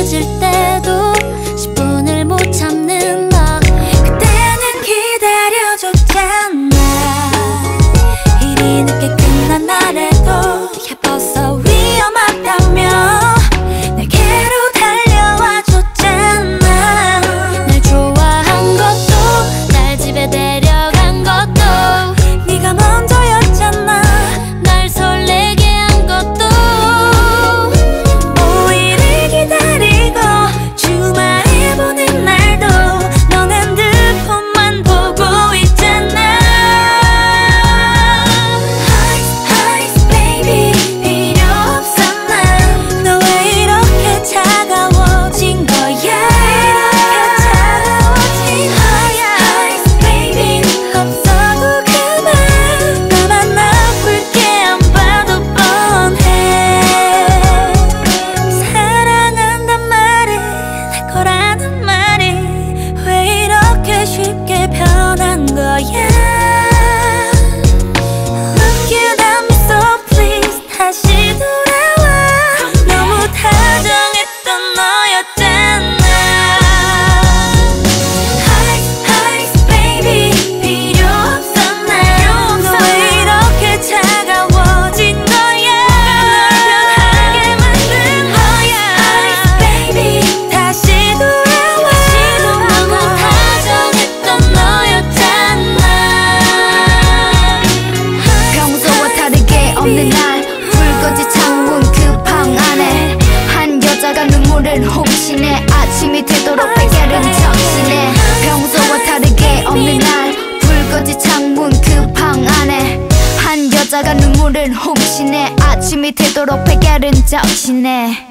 늦을 때도 10분을 못 참는 너. 그때는 기다려줬잖아. 일이 늦게 끝난 날에도 예뻐서 위험하다며 내게로 달려와 줬잖아. 날 좋아한 것도 날 집에 데려간 것도 네가 먼저였잖아. 날 설레게 한 것도 오일을 기다리고 주말에 보는 날도 넌 핸드폰만 보고 있잖아. Ice baby 필요 없어 난. 너 왜 이렇게 차가워진 거야? Ice baby 없어도 그만. 나만 아플게 안 봐도 뻔해. 사랑한단 말이 내 거라는 말이 왜 이렇게 쉽게 변한 거야? Look you at me so please 다시 돌아와. 너무 다정했던 너였잖아. Ice baby 필요 없어 난. 너 왜 이렇게 차가워진 거야? 널 변하게 만든 거야. Ice baby 다시 돌아와. 너무 다정했던 너였잖아. 평소와 다르게 없는 날 불거지 창문 그 방 안에 한 여자가 눈물을 훔치네. 아침이 되도록 베개를 적시네. 평소와 다르게 없는 날 불거지 창문 그 방 안에 한 여자가 눈물을 훔치네. 아침이 되도록 베개를 적시네.